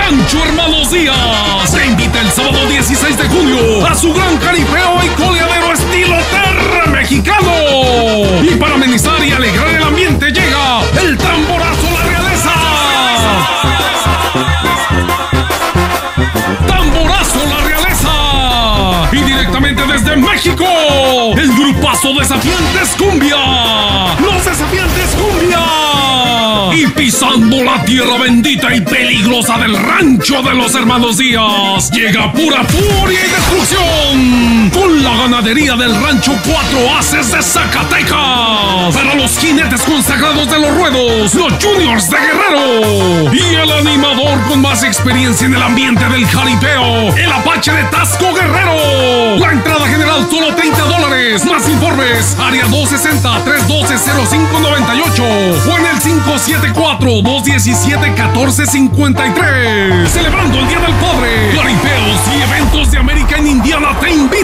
Rancho Hermanos Díaz te invita el sábado 16 de junio a su gran jaripeo y coleadero estilo terra mexicano. Y para amenizar y alegrar el ambiente llega el Tamborazo La Realeza. Tamborazo La Realeza. Y directamente desde México, el grupazo Desafiantes Cumbia. Los Desafiantes Cumbia. Y pisando la tierra bendita y peligrosa del Rancho de los Hermanos Díaz, llega pura furia y destrucción con la ganadería del Rancho Cuatro Haces de Zacatecas. Para los jinetes consagrados de los ruedos, los Juniors de Guerrero. Y el animador con más experiencia en el ambiente del jaripeo, el Apache de Tasco Guerrero. La entrada general solo $30. Más informes, área 260-312-0598 o en el 574-217-1453. Celebrando el Día del Padre, jaripeos y eventos de América en Indiana te invitan.